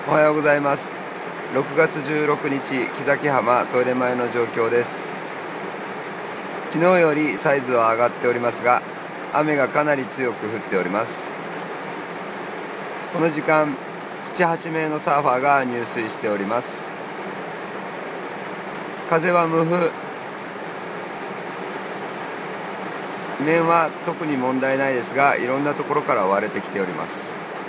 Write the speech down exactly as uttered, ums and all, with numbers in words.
おはようございます。ろくがつじゅうろくにち、木崎浜トイレ前の状況です。昨日よりサイズは上がっておりますが、雨がかなり強く降っております。この時間、なな、はちめいのサーファーが入水しております。風は無風。面は特に問題ないですが、いろんなところから割れてきております。